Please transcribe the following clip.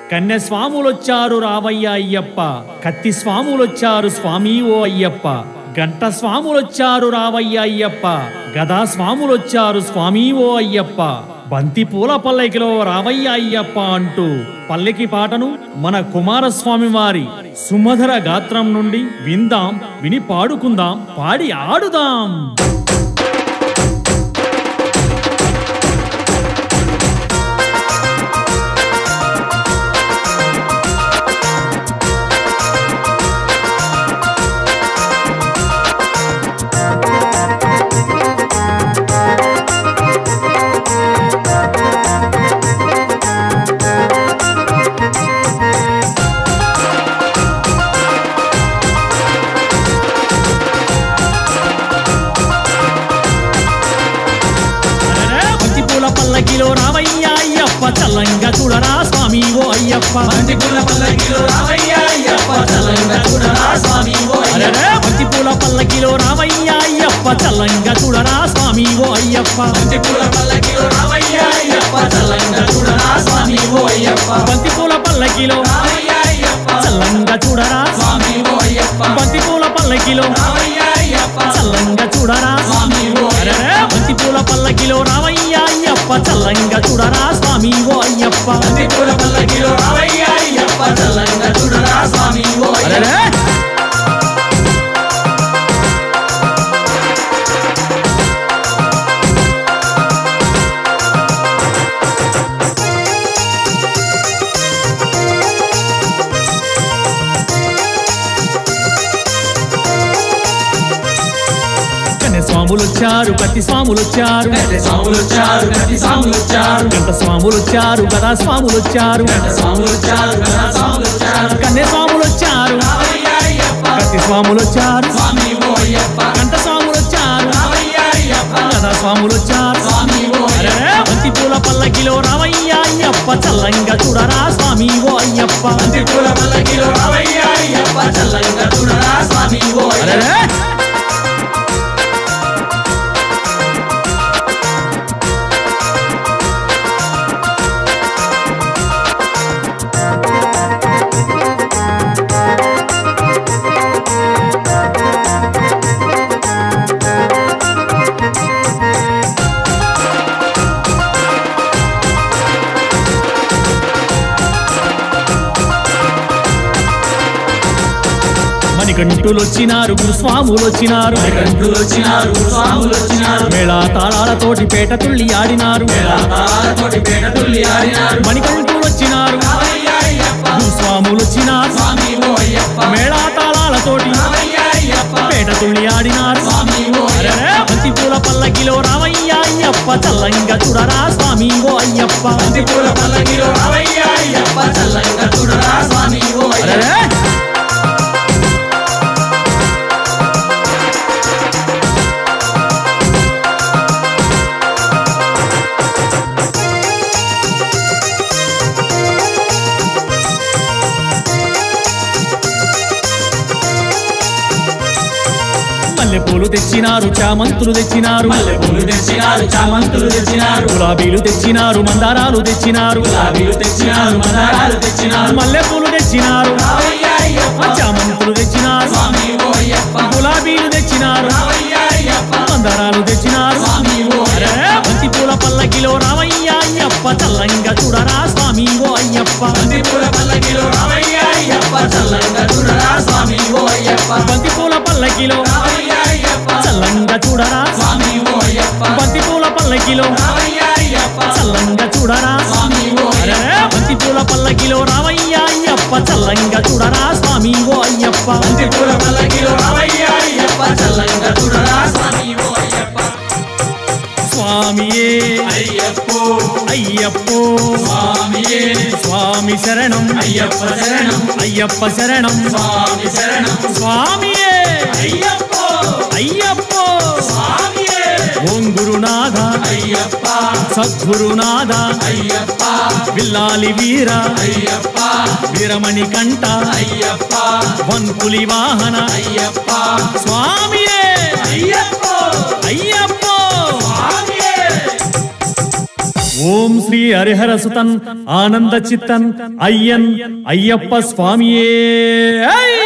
కన్య స్వాములొచ్చారు రావయ్య అయ్యప్ప, కత్తి స్వాములొచ్చారు స్వామి ఓ అయ్యప్ప, గంట స్వాములొచ్చారు రావయ్య అయ్యప్ప, గదా స్వాములొచ్చారు స్వామి ఓ అయ్యప్ప, బంతి పూల పల్లకిలో రావయ్య అయ్యప్ప అంటూ పల్లకి పాటను మన కుమారస్వామి వారి సుమధుర గాత్రం నుండి విందాం, విని పాడుకుందాం, పాడి ఆడుదాం. పల్లకిలో రావయ్య అయ్యప్ప, చల్లంగా చూడరా స్వామి ఓ అయ్యప్ప, బంతి పూల పల్లకిలో రావయ్య అయ్యప్ప, చల్లంగా చూడరా స్వామి ఓ అయ్యప్ప, బంతి పూల పల్లకిలో రావయ్య అయ్యప్ప, చల్లంగా చూడరా స్వామి ఓ అయ్యప్ప, బంతి పూల పల్లకిలో రావయ్య అయ్యప్ప, చల్లంగా చూడరా స్వామి ఓ అయ్యప్ప, బంతి పూల పల్లకిలో రావయ్య అయ్యప్ప, చల్లంగా చూడరా స్వామి ఓ అయ్యప్ప, బంతి పూల పల్లకిలో రావయ్య అయ్యప్ప, చల్లంగా చూడరా స్వామి ఓ అయ్యప్ప, బంతి పూల పల్లకిలో రావయ్య అయ్యప్ప, చల్లంగా చూడరా స్వామి ఓ అయ్యప్ప, బంతి పూల పల్లకిలో రావయ్య అయ్యప్ప, చల్లంగా చూడరా స్వామి ఓ అయ్యప్ప. స్వాములొచ్చారు, కత్తి స్వాములొచ్చారు, స్వాములొచ్చారు, కత్తి స్వాములొచ్చారు, గంట స్వాములొచ్చారు, గదా స్వాములొచ్చారు, స్వాములొచ్చారు, స్వాములొచ్చారు, కన్య స్వాములొచ్చారు, రావయ్య అయ్యప్ప, కత్తి స్వాములొచ్చారు, స్వామి ఓ అయ్యప్ప, గంట స్వాములొచ్చారు, రావయ్య అయ్యప్ప, గదా స్వాములొచ్చారు, స్వామి ఓ అయ్యప్ప, బంతి పూల పల్లకిలో రావయ్య అయ్యప్ప, చల్లంగా చూడరా స్వామి ఓ అయ్యప్ప, బంతి పూల పల్లకిలో రావయ్య అయ్యప్ప, చల్లంగా చూడరా స్వామి ఓ అయ్యప్ప. మణికంఠులొచ్చినారు, గురుస్వాములొచ్చినారు, మణికంఠులొచ్చినారు, గురుస్వాములొచ్చినారు, మేళా తాళాలతోటి పేట తుళ్ళి ఆడినారు, తాళాలతోటి పేట తుళ్ళి ఆడినారు, మణికంఠులొచ్చినారు, రావయ్య అయ్యప్ప, గురుస్వాములొచ్చినారు, స్వామి ఓ అయ్యప్ప, మేళా తాళాలతోటి రావయ్య అయ్యప్ప, పేట తుళ్ళి ఆడినారు, స్వామి ఓ అయ్యప్ప, బంతి పూల పల్లకిలో రావయ్య అయ్యప్ప, చల్లంగా చూడరా స్వామి ఓ అయ్యప్ప, బంతి పూల పల్లకిలో రావయ్య అయ్యప్ప, చల్లంగా చూడరా స్వామి ఓ అయ్యప్ప. మల్లెపూలు తెచ్చినారు, చామంతులు తెచ్చినారు, మల్లెపూలు తెచ్చినారు, చామంతులు తెచ్చినారు, గులాబీలు తెచ్చినారు, మందారాలు తెచ్చినారు, గులాబీలు తెచ్చినారు, మందారాలు తెచ్చినారు, మల్లెపూలు తెచ్చినారు, రావయ్య అయ్యప్ప, చామంతులు తెచ్చినారు, స్వామి ఓ అయ్యప్ప, గులాబీలు తెచ్చినారు, రావయ్య అయ్యప్ప, మందారాలు తెచ్చినారు, స్వామి ఓ అయ్యప్ప, బంతి పూల పల్లకిలో రావయ్య అయ్యప్ప, చల్లంగా చూడరా స్వామి ఓ అయ్యప్ప, బంతి పూల పల్లకిలో రావయ్య అయ్యప్ప, చల్లంగా చూడరా స్వామి ఓ అయ్యప్ప, బంతి పూల పల్లకిలో రావయ్య అయ్యప్ప, చల్లంగా చూడరా స్వామి ఓ అయ్యప్ప, బంతి పూల పల్లకిలో రావయ్య అయ్యప్ప, చల్లంగా చూడరా స్వామి ఓ అయ్యప్ప, బంతి పూల పల్లకిలో రావయ్య అయ్యప్ప, చల్లంగా చూడరా స్వామి ఓ అయ్యప్ప, బంతి పూల పల్లకిలో రావయ్య అయ్యప్ప, చల్లంగా చూడరా స్వామి ఓ అయ్యప్ప. స్వామియే అయ్యప్పో అయ్యప్పో స్వామియే, స్వామి శరణం అయ్యప్ప శరణం, అయ్యప్ప శరణం స్వామి శరణం, స్వామియే అయ్యప్పో అయ్యప్పో స్వామియే, ఓం గురునాథ అయ్యప్ప, సద్గురునాథ అయ్యప్ప, విల్లాలి వీర అయ్యప్ప, వీరమణి కంట అయ్యప్ప, వంకులి వాహన అయ్యప్ప, స్వామియే అయ్యప్పో అయ్యప్పో స్వామియే. ఓం శ్రీ హరిహర సుతన్ ఆనంద చిత్తన్ అయ్యన్ అయ్యప్ప స్వామియే.